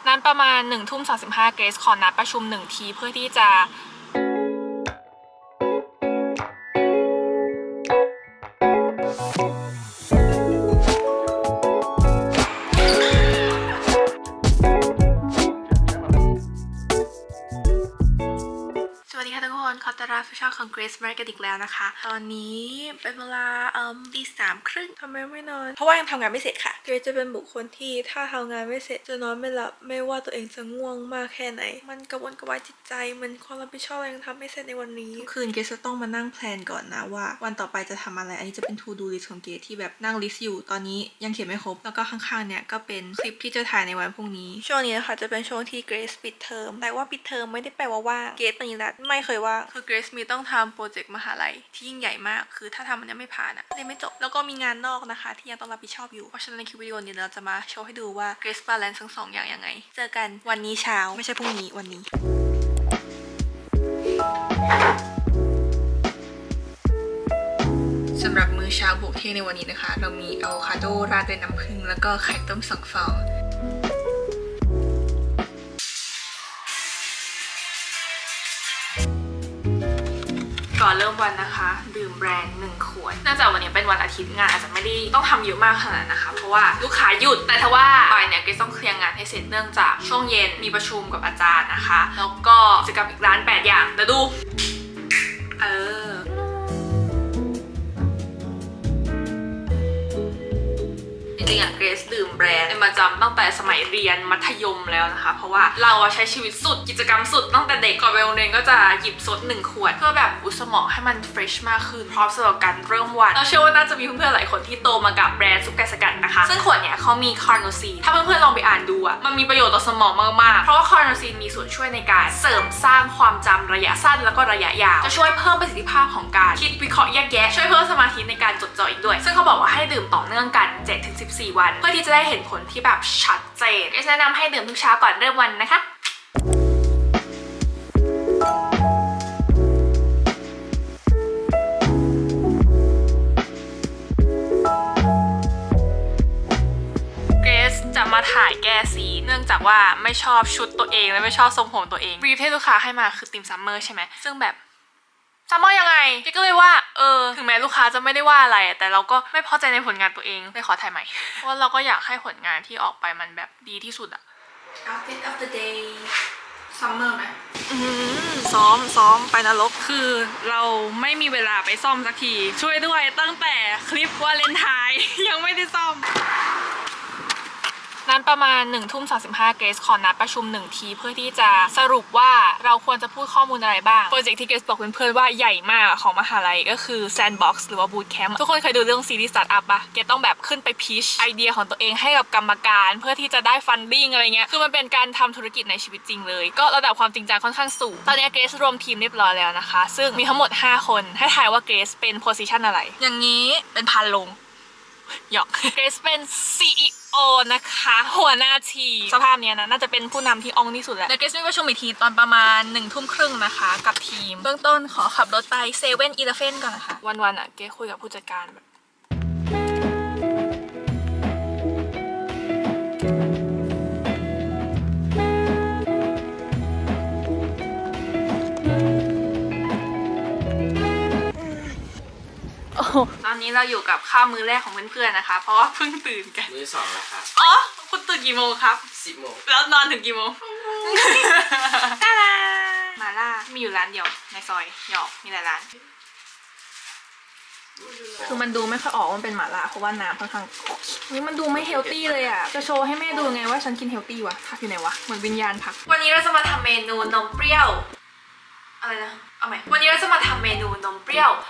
นั้นประมาณ1:35เกรซขอนัดประชุม1ทีเพื่อที่จะขอต้อนรับผู้ชมของ Grace มากันอีกแล้วนะคะตอนนี้เป็นเวลาตี3:30ทำไมไม่นอนเพราะว่ายังทำงานไม่เสร็จค่ะ Grace จะเป็นบุคคลที่ถ้าทำงานไม่เสร็จจะนอนไม่หลับไม่ว่าตัวเองจะง่วงมากแค่ไหนมันกระวนกระวายจิตใจมันความรับผิดชอบอะไรยังทำไม่เสร็จในวันนี้ทุกคืน Grace จะต้องมานั่งแพลนก่อนนะว่าวันต่อไปจะทำอะไรอันนี้จะเป็น to do list ของ Grace ที่แบบนั่ง list อยู่ตอนนี้ยังเขียนไม่ครบแล้วก็ข้างๆเนี่ยก็เป็นคลิปที่จะถ่ายในวันพรุ่งนี้ช่วงนี้นะคะจะเป็นช่วงที่ Grace ปิดเทอมแต่ว่าปิดเทอมไม่ได้แปลว่าว่าง Grace ปณิรัตน์ไม่เคยว่างคือ Grace มีต้องทำโปรเจกต์มหาลัยที่ยิ่งใหญ่มากคือถ้าทำมันยังไม่ผ่านอะเรียนไม่จบแล้วก็มีงานนอกนะคะที่ยังต้องรับผิดชอบอยู่เพราะฉะนั้นในคลิปวิดีโอนี้เราจะมาโชว์ให้ดูว่า Grace balance ทั้ง2 อย่างยังไงเจอกันวันนี้เช้าไม่ใช่พรุ่งนี้วันนี้สำหรับมื้อเช้าบวกเที่ยงในวันนี้นะคะเรามีอะโวคาโดราดด้วยน้ำผึ้งแล้วก็ไข่ต้ม2 ฟองก่อนเริ่มวันนะคะดื่มแบรนด์1 ขวดเนื่องจากวันนี้เป็นวันอาทิตย์งานอาจจะไม่ได้ต้องทำเยอะมากขนาดนั้นนะคะเพราะว่าลูกค้าหยุดแต่ถ้าว่าบ่ายเนี่ยก็ต้องเคลียร์งานให้เสร็จเนื่องจากช่วงเย็นมีประชุมกับอาจารย์นะคะแล้วก็กิจกรรมอีกร้าน8 อย่างเดี๋ยวดูจริงๆเกรซดื่มแบรนด์เป็นประจำตั้งแต่สมัยเรียนมัธยมแล้วนะคะเพราะว่าเราใช้ชีวิตสุดกิจกรรมสุดตั้งแต่เด็กก่อนไปโรงเรียนก็จะหยิบซด1 ขวดเพื่อแบบอุสมองให้มันเฟรชมากขึ้นพร้อมสำหรับการเริ่มวันเราเชื่อว่าน่าจะมีเพื่อนๆหลายคนที่โตมากับแบรนด์ซุปไก่สกัดนะคะซึ่งขวดเนี่ยเขามีคาร์โนซีนถ้าเพื่อนๆลองไปอ่านดูอะมันมีประโยชน์ต่อสมองมากๆเพราะว่าคาร์โนซีนมีส่วนช่วยในการเสริมสร้างความจำระยะสั้นแล้วก็ระยะยาวจะช่วยเพิ่มประสิทธิภาพของการคิดวิเคราะห์แยกแยะช่วยเพิ่มสมาธิในการจดจ่ออีกด้วยซึ่งเขาบอกว่าให้ดื่มต่อเนื่องกัน 7-14 วันเพื่อที่จะได้เห็นผลที่แบบชัดเจนแนะนำให้ดื่มทุกเช้าก่อนเริ่มวันนะคะจะมาถ่ายแก้สีเนื่องจากว่าไม่ชอบชุดตัวเองและไม่ชอบทรงผมตัวเองบรีฟที่ลูกค้าให้มาคือธีมซัมเมอร์ใช่ไหมซึ่งแบบซัมเมอร์ยังไงพี่ก็เลยว่าถึงแม้ลูกค้าจะไม่ได้ว่าอะไรแต่เราก็ไม่พอใจในผลงานตัวเองเลยขอถ่ายใหม่เพราะเราก็อยากให้ผลงานที่ออกไปมันแบบดีที่สุดอะ Outfit of the day ซัมเมอร์ไหมซ้อมไปนรกคือเราไม่มีเวลาไปซ่อมสักทีช่วยด้วยตั้งแต่คลิปวาเลนไทน์ยังไม่ได้ซ่อมนั้นประมาณ1:35เกรซขอนัดประชุม1ทีเพื่อที่จะสรุปว่าเราควรจะพูดข้อมูลอะไรบ้างโปรเจกต์ที่เกรซบอกเพื่อนๆว่าใหญ่มากของมหาลัยก็คือ Sandbox หรือว่า Bootcamp ทุกคนเคยดูเรื่องซีรีส์ Startup ปะเกรซต้องแบบขึ้นไปพิชไอเดียของตัวเองให้กับกรรมการเพื่อที่จะได้ฟันดิ้งอะไรเงี้ยคือมันเป็นการทำธุรกิจในชีวิตจริงเลยก็ระดับความจริงจังค่อนข้างสูงตอนนี้เกรซรวมทีมเรียบร้อยแล้วนะคะซึ่งมีทั้งหมด5 คนให้ทายว่าเกรซเป็นโพสิชันอะไรอย่างนี้เป็นพันลงหยอกเกรซเป็น CEO นะคะหัวหน้าทีมสภาพเนี้ยนะน่าจะเป็นผู้นำที่อ่องที่สุดแล้วเดี๋ยวเกรซมีประชุมอีกทีตอนประมาณ1:30นะคะกับทีมเบื้องต้นขอขับรถไป7-Elevenก่อนนะคะวันๆเกรซคุยกับผู้จัดการแบบตอนนี้เราอยู่กับข้าวมื้อแรกของเพื่อนๆนะคะเพราะว่าเพิ่งตื่นกันมื้อ2แล้วครับอ๋อคุณตื่นกี่โมงครับ 10 โมงแล้วนอนถึงกี่โมงมาล่ามีอยู่ร้านเดียวในซอยหยอกมีหลายร้านคือมันดูไม่ค่อยออกมันเป็นหม่าล่าเพราะว่าน้ำค่อนข้างนี่มันดูไม่เฮลตี้เลยอ่ะจะโชว์ให้แม่ดูไงว่าฉันกินเฮลตี้วะผักอยู่ไหนวะเหมือนวิญญาณผักวันนี้เราจะมาทำเมนูนมเปรี้ยวอะไรนะเอาใหม่วันนี้เราจะมาทำเมนูนมเปรี้ยว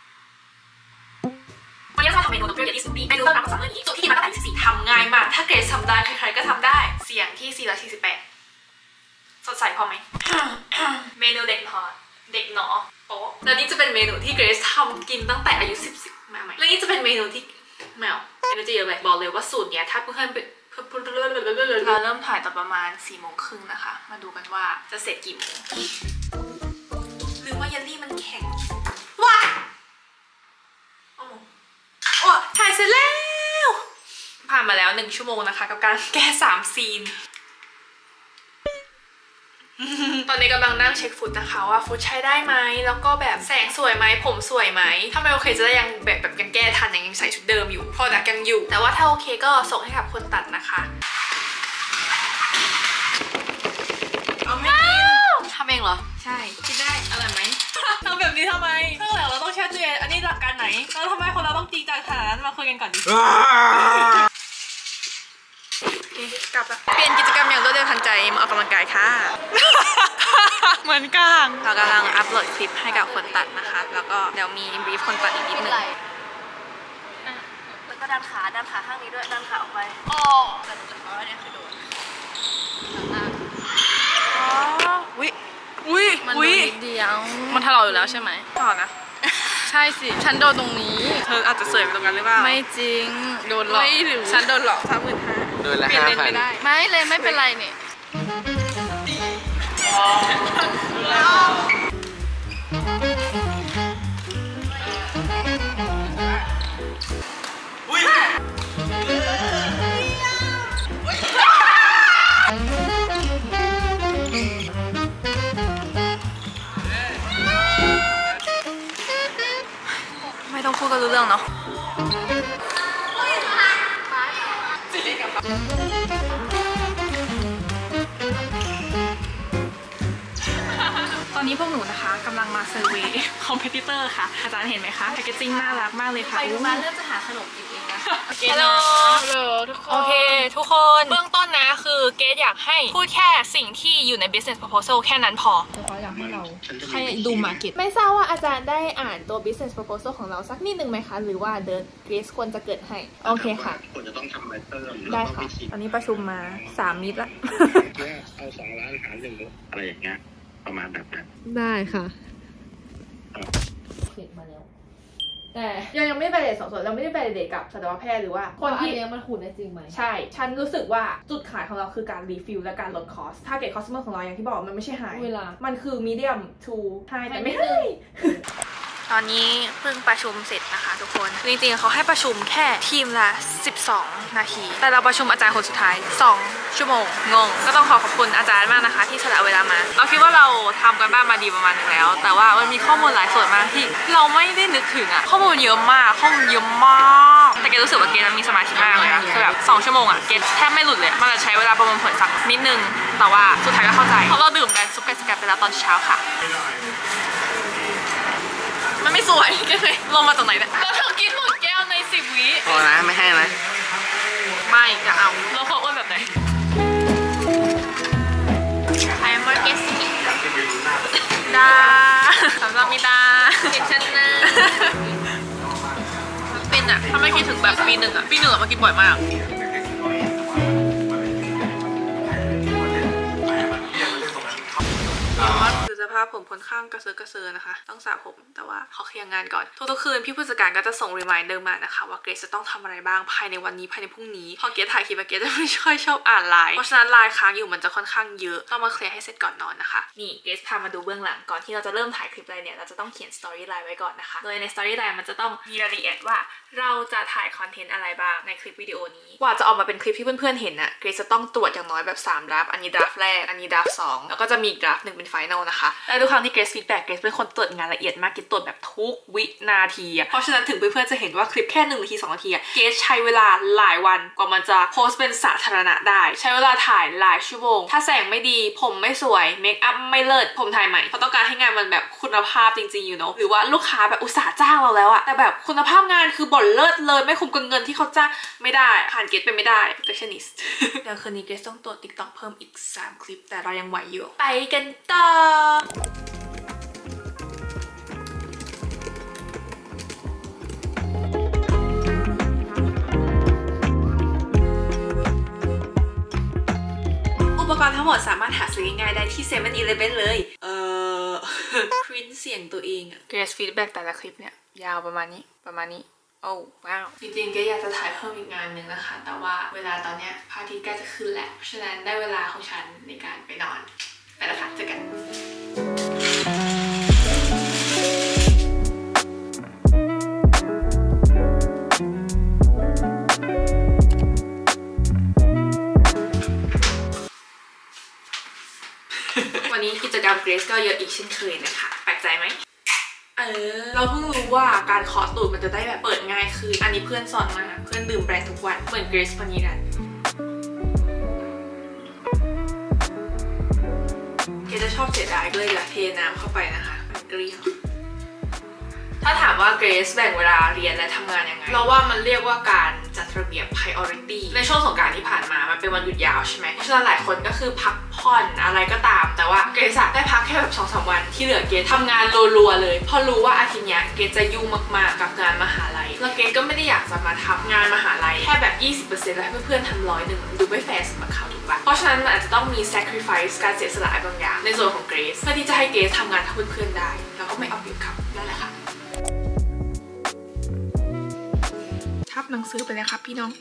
วันนี้เราจะทำเมนูนมเปรี้ยวอย่างที่สุดดีเมนูต้นน้ำกับซัมเมอร์นี้สูตรที่ดีมาตั้งแต่24ทำง่ายมากถ้าเกรซทำได้ใครๆก็ทำได้เสียงที่448สดใสพอไหม เมนูเด็กหนอโป๊ะแล้วนี่จะเป็นเมนูที่เกรซทำกินตั้งแต่อายุ10มาใหม่แล้วนี่จะเป็นเมนูที่แมวเอเนอร์จีเยอะเลยบอกเลยว่าสูตรเนี้ยถ้าเพื่อนเราเริ่มถ่ายตอนประมาณ4:30นะคะมาดูกันว่าจะเสร็จกี่โมงหรือว่าเยลลี่มันแข็งว้าโอ้ถ่ายเสร็จแล้วผ่านมาแล้ว1 ชั่วโมงนะคะกับการแก้3 ซีนตอนนี้กำลังนั่งเช็คฟุตนะคะว่าฟุตใช้ได้ไหมแล้วก็แบบแสงสวยไหมผมสวยไหมถ้าไม่โอเคจะได้ยังแบบยังแก้ทันยังใส่ชุดเดิมอยู่พอดักยังอยู่แต่ว่าถ้าโอเคก็ส่งให้กับคนตัดนะคะเอาไม่กินทำเองเหรอใช่กินได้อร่อยไหมทำแบบนี้ทำไมข้างหลังเราต้องแช่ตู้เย็นอันนี้หลักการไหนแล้วทำไมคนเราต้องจริงจังขนาดนั้นมาคุยกันก่อนดิกลับละเปลี่ยนกิจกรรมอย่างรวดเร็วทันใจมาออกกำลังกายค่ะ เหมือนกันเรากำลังอัปโหลดคลิปให้กับคนตัดนะคะแล้วก็เดี๋ยวมีบรีฟคนตัดอีกนิดนึงแล้วก็ดันขาข้างนี้ด้วยดันขาออกไปอ๋อแต่จะเพราะว่าเนี่ยคือโดนมันโดนนิดเดียวมันถลอกอยู่แล้วใช่ไหมถลอกนะใช่สิฉันโดนตรงนี้เธออาจจะเสยไปตรงนั้นหรือเปล่าไม่จริงโดนหลอกฉันโดนหลอก35,000โดนละ5,000ไม่เลยไม่เป็นไรเนี่ยไม่ต้องพูดก็รู้เรื่องเนาะตอนนี้พวกหนูนะคะกำลังมาเซอร์เวย์คอมเพติเตอร์ค่ะอาจารย์เห็นไหมคะแพคเกจจิ้งน่ารักมากเลยค่ะไปดูมาเริ่มจะหาขนมกินเองนะฮัลโหลทุกคนโอเคทุกคนเบื้องต้นนะคือเกรซอยากให้พูดแค่สิ่งที่อยู่ใน business proposal แค่นั้นพอเขาอยากให้เราให้ดู market ไม่ทราบว่าอาจารย์ได้อ่านตัว business proposal ของเราสักนิดนึงไหมคะหรือว่าเกรซควรจะเกิดให้โอเคค่ะควรจะต้องทำอะไรเพิ่มได้ค่ะตอนนี้ประชุมมา3 มิตรละเอา2 ล้านหาร1อะไรอย่างเงี้ยประมาณแบบนั้นได้ค่ะเสร็จมาแล้วแต่ยังไม่ได้ไปเดท2 ส่วนเราไม่ได้ไปเดทกับสัตวแพทย์หรือว่าคนที่มันขูดได้จริงไหมใช่ฉันรู้สึกว่าจุดขายของเราคือการรีฟิลและการลดคอสถ้าเกตคอสเตอร์ของเราอย่างที่บอกมันไม่ใช่ไฮมันคือมีเดียมทูไฮแต่ไม่ไฮตอนนี้เพิ่งประชุมเสร็จนะคะทุกคนจริงๆเขาให้ประชุมแค่ทีมละ12 นาทีแต่เราประชุมอาจารย์คนสุดท้าย2 ชั่วโมงงงก็ต้องขอบคุณอาจารย์มากนะคะที่สละเวลามาเราคิดว่าเราทำกันบ้านมาดีประมาณนึงแล้วแต่ว่ามันมีข้อมูลหลายส่วนมากที่เราไม่ได้นึกถึงอะข้อมูลเยอะมากแต่เกรู้สึกว่าเกมันมีสมาธิมากเลยอะคือแบบ2 ชั่วโมงอะเกแทบไม่หลุดเลยมันจะใช้เวลาประมวลผลสักนิดนึงแต่ว่าสุดท้ายก็เข้าใจเพราะเราดื่มกันซุปไก่สกัดไปแล้วตอนเช้าค่ะมันไม่สวยแกเลยลงมาจากไหนเนี่ยแล้วเธอกินหมดแก้วใน10 วิพอนะไม่ให้นะไม่จะเอาแล้วเขาอ้วนแบบไหนไอมาร์เก็ตดาสำหรับมิดาเห็นฉันนะเป็นอะถ้าไม่คิดถึงแบบปี 1อะมากินบ่อยมากคือสภาพผมค่อนข้างกระเซาะนะคะต้องสระผมแต่ว่าขอเคลียร์งานก่อนทุกคืนพี่ผู้จัดการก็จะส่งรีมายเดอร์มานะคะว่าเกรซจะต้องทำอะไรบ้างภายในวันนี้ภายในพรุ่งนี้พอเกรซถ่ายคลิปเกรซจะไม่ค่อยชอบอ่านไลน์เพราะฉะนั้นไลน์ค้างอยู่มันจะค่อนข้างเยอะต้องมาเคลียร์ให้เสร็จก่อนนอนนะคะนี่เกรซพามาดูเบื้องหลังก่อนที่เราจะเริ่มถ่ายคลิปอะไรเนี่ยเราจะต้องเขียนสตอรี่ไลน์ไว้ก่อนนะคะโดยในสตอรี่ไลน์มันจะต้องมีรายละเอียดว่าเราจะถ่ายคอนเทนต์อะไรบ้างในคลิปวิดีโอนี้กว่าจะออกมาเป็นคลิปที่เพื่อนๆเห็นน่ะเกรซจะต้องตรวจอย่างน้อยแบบ3 ดราฟอันนี้ดราฟแรกอันนี้ดราฟ2แล้วก็จะมีดราฟ1เป็นไฟนอลนะคะและทุกครั้งที่เกรซฟีดแบ็กเกรซเป็นคนตรวจงานละเอียดมากเกรซตรวจแบบทุกวินาทีเพราะฉะนั้นถึงเพื่อนๆจะเห็นว่าคลิปแค่1 นาที 2 นาทีเกรซใช้เวลาหลายวันกว่ามันจะโพสต์เป็นสาธารณะได้ใช้เวลาถ่ายหลายชั่วโมงถ้าแสงไม่ดีผมไม่สวยเมคอัพไม่เลิศผมถ่ายใหม่เพราะต้องการให้งานมันแบบคุณภาพจริงๆอยู่เนาะหรือว่าลูกค้าแบบอุตส่าห์จ้างเราแล้วอะแต่แบบคุณภาพงานคือบ่นเลิศเลยไม่คุ้มกับเงินที่เขาจ้างไม่ได้ผ่านเกรซไปไม่ได้ perfectionist เดี๋ยวคืนนี้เกรซต้องตรวจ TikTok เพิ่มอีก3 คลิปแต่เรายังไหวอยู่ไปกันต่ออุปกรณ์ทั้งหมดสามารถหาซื้อง่ายได้ที่ 7-Eleven เลยคริ้นเสียงตัวเองอะเกรซฟีดแบ็กแต่ละคลิปเนี่ยยาวประมาณนี้โอ้ว้าวจริงๆก็อยากจะถ่ายเพิ่มอีกงานหนึ่งนะคะแต่ว่าเวลาตอนเนี้ยพระอาทิตย์ใกล้จะขึ้นแล้วเพราะฉะนั้นได้เวลาของฉันในการไปนอนไปแล้วค่ะเจอกันวันนี้กิจกรรมเกรซก็เยอะอีกเช่นเคยนะคะแปลกใจไหมเราเพิ่งรู้ว่าการเคาะตูดมันจะได้แบบเปิดง่ายขึ้นอันนี้เพื่อนสอนมาเพื่อนดื่มแบรนด์ทุกวันเหมือนเกรซวันนี้นะเกรซจะชอบเสียดายเลยอย่าเทน้ำเข้าไปนะคะมันเกลี้ยงถ้าถามว่าเกรซแบ่งเวลาเรียนและทำงานยังไงเราว่ามันเรียกว่าการจัดระเบียบ priority ในช่วงสงกรานต์ที่ผ่านมามันเป็นวันหยุดยาวใช่ไหมเพราะฉะนั้นหลายคนก็คือพักผ่อนอะไรก็ตามแต่ว่าเกรซได้พักแค่แบบ 2-3 วันที่เหลือเกรซทำงานรัวๆเลยเพราะรู้ว่าอาทิตย์นี้เกรซจะยุ่งมากๆกับงานมหาลัยแล้วเกรซก็ไม่ได้อยากจะมาทำงานมหาลัยแค่แบบ 20% แล้วให้เพื่อนๆทำ100ดูไม่แฟร์สำหรับเขาถูกปะเพราะฉะนั้นมันอาจจะต้องมี sacrifice การเสียสละบางอย่างในส่วนของเกรซเพื่อที่จะให้เกรซทำงานเท่าเพื่อนๆได้แล้วก็ไม่เอาเปรียบเขานั่นแหละค่ะทับหนังสือไปเลยครับพี่น้อง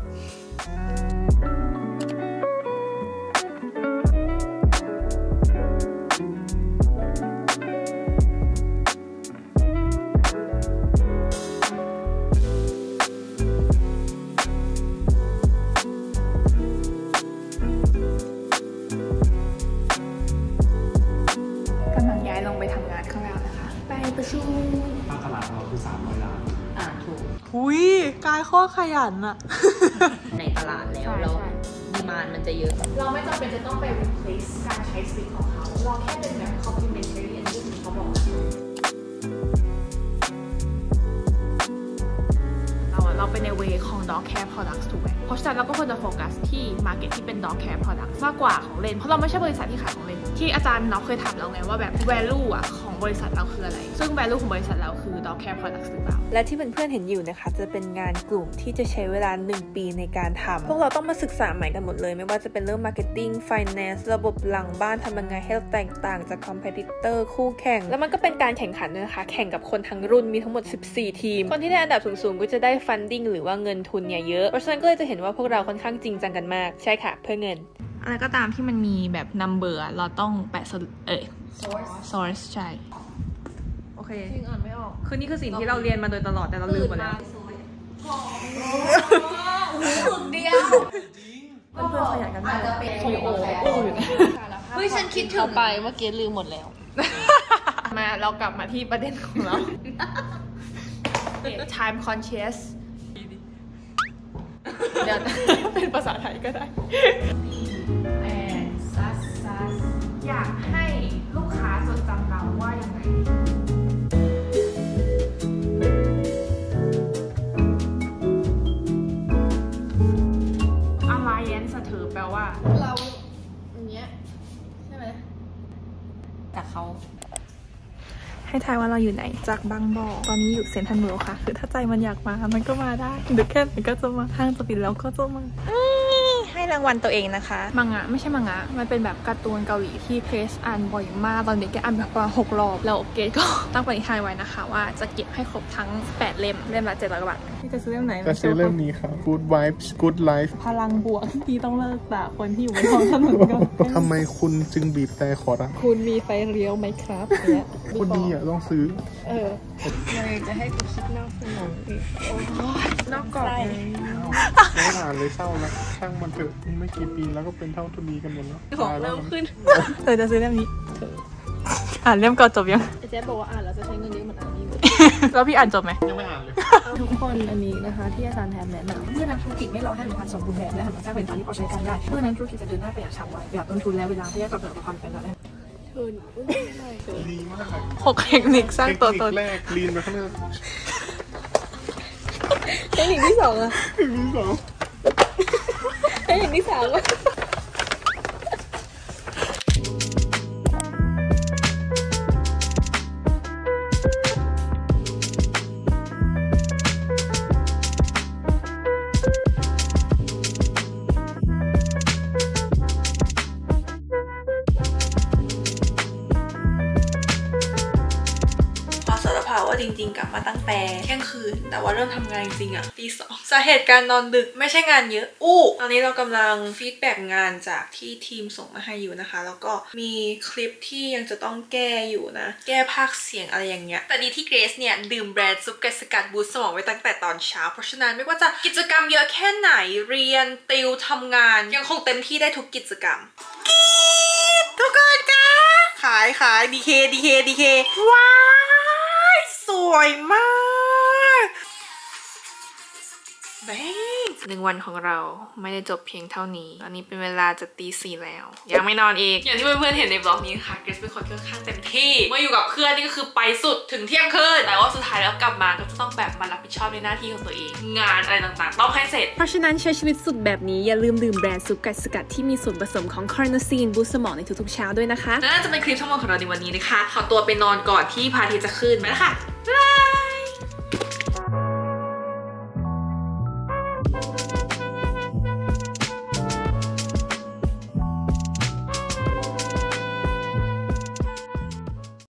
กำลังย้ายลงไปทำงานข้างล่างนะคะไปประชุมตลาดเราคือ300 ล้านถูกหุยกายโคตรขยันอะในตลาดแล้วแล้วดีมานด์มันจะเยอะเราไม่จำเป็นจะต้องไป replace การใช้สวิตของเขาเราแค่เป็นแบบ complementary อย่างที่เขาบอกเราไปในเวของ dog care products ถูกไหมเพราะฉะนั้นเราก็ควรจะโฟกัสที่ market ที่เป็น dog care products มากกว่าของเลนเพราะเราไม่ใช่บริษัทที่ขายของเลนที่อาจารย์เราเคยถามเราไงว่าแบบ value อะของบริษัทเราคืออะไรซึ่ง value ของบริษัทเราคือ dog care products หรือเปล่าและที่เพื่อนๆเห็นอยู่นะคะจะเป็นงานกลุ่มที่จะใช้เวลา1 ปีในการทำพวกเราต้องมาศึกษาใหม่กันหมดเลยไม่ว่าจะเป็นเรื่อง marketing finance ระบบหลังบ้านทำยังไงให้แตกต่างจาก competitor คู่แข่งแล้วมันก็เป็นการแข่งขันด้วยนะคะแข่งกับคนทั้งรุ่นมีทั้งหมด14 ทีมคนที่ได้อันดับสูงๆก็จะได้ funding หรือว่าเงินทุนเนี่ยเยอะเพราะฉะนั้นก็เลยจะเห็นว่าพวกเราค่อนข้างจริงจังกันมากใช่ค่ะเพื่อเงินอะไรก็ตามที่มันมีแบบ number เราต้องแปะsource ใช่โอเคจริงอ่านไม่ออกคือนี่คือสิ่งที่เราเรียนมาโดยตลอดแต่เราลืมหมดแล้วฝึกเดียวเพื่อนๆขยันกันมากโอ้โหอยู่นะเฮ้ยฉันคิดถึงไปว่าเกรซลืมหมดแล้วมาเรากลับมาที่ประเด็นของเรา time conscious เดี๋ยวเป็นภาษาไทยก็ได้อยากให้ลูกค้าจดจำเราว่าอย่างไรAlliance เธอแปลว่าเราอย่างเงี้ยใช่ไหมจากเขาให้ทายว่าเราอยู่ไหนจากบางบ่อตอนนี้อยู่เซ็นทรัลเวิลด์ค่ะคือถ้าใจมันอยากมามันก็มาได้ดึกแค่ไหนก็จะมาห้างจะปิดแล้วก็จะมาให้รางวัลตัวเองนะคะมังงะไม่ใช่มังงะมันเป็นแบบการ์ตูนเกาหลีที่เกรซอ่านบ่อยมากตอนเด็กแกอ่านแบบประมาณ6 รอบแล้วเกรซก็ตั้งปณิธานไว้นะคะว่าจะเก็บให้ครบทั้ง8 เล่มละ700 กว่าบาทที่จะซื้อเล่มไหนจะซื้อเล่มนี้ครับ Good Vibes Good Life พลังบวกที่ต้องเลิกด่าคนที่อยู่บนท้องถนนกันทำไมคุณจึงบีบแต่ขอรักคุณมีไฟเลี้ยวไหมครับเนี่ยคนดีอ่ะต้องซื้อเลยจะให้กูคิดนอกสมองอีกนอกกรอบไม่อ่านเลยเศร้านะช่างมันเถอะไม่กี่ปีแล้วก็เป็นเท่าทุนีกันหมดแล้วเริ่มขึ้นเธอจะซื้อเล่มนี้อ่านเล่มเก่าจบยังเจ๊บอกว่าอ่านแล้วจะใช้เงินเยอะเหมือนอ่านนี่แล้วพี่อ่านจบไหมยังไม่อ่านเลยทุกคนอันนี้นะคะที่อาจารย์แทนแนะนำเมื่อนักธุรกิจไม่รอให้ผลิตภัณฑ์สมบูรณ์แบบและหันมาสร้างผลิตภัณฑ์ที่พอใช้กันได้เมื่อนั้นธุรกิจจะเดินหน้าไปอย่างฉับไวประหยัดต้นทุนและเวลาที่จะกำเนิดความเป็นไปได้ดีมาก 6 เทคนิคสร้างตัวตนแรกลีนไปข้างหน้าเทคนิคที่ 2อะเทคนิคที่ 2 เทคนิคที่ 3อะว่าจริงๆกลับมาตั้งแต่เที่ยงคืนแต่ว่าเริ่มทำงานจริงๆอะตี 2สาเหตุการนอนดึกไม่ใช่งานเยอะตอนนี้เรากำลังฟีดแบ็กงานจากที่ทีมส่งมาให้อยู่นะคะแล้วก็มีคลิปที่ยังจะต้องแก้อยู่นะแก้ภาคเสียงอะไรอย่างเงี้ยแต่ดีที่เกรซเนี่ยดื่มแบรนด์ซุปไก่สกัดบูสต์สมองไว้ตั้งแต่ตอนเช้าเพราะฉะนั้นไม่ว่าจะกิจกรรมเยอะแค่ไหนเรียนติวทำงานยังคงเต็มที่ได้ทุกกิจกรรมทุกคนขายดีเคว้ายสวยมากแบง1 วันของเราไม่ได้จบเพียงเท่านี้ตอนนี้เป็นเวลาจะตี 4แล้วยังไม่นอนอีกอย่างที่เพื่อนๆเห็นในบล็อกนี้ค่ะเกรซเป็นคนค่อนข้างเต็มที่เมื่ออยู่กับเพื่อนนี่ก็คือไปสุดถึงเที่ยงคืนแต่ว่าสุดท้ายแล้วกลับมาก็จะต้องแบบมารับผิดชอบในหน้าที่ของตัวเองงานอะไรต่างๆต้องให้เสร็จเพราะฉะนั้นใช้ชีวิตสุดแบบนี้อย่าลืมดื่มแบรนด์ซุปไก่สกัดที่มีส่วนผสมของคาร์นาซีนบูสต์สมองในทุกๆเช้าด้วยนะคะและน่าจะเป็นคลิปทั้งหมดของเราในวันนี้นะคะขอตัวไปนอนก่อนที่พระอาทิตย์จะขึ้นไปแล้วค่ะ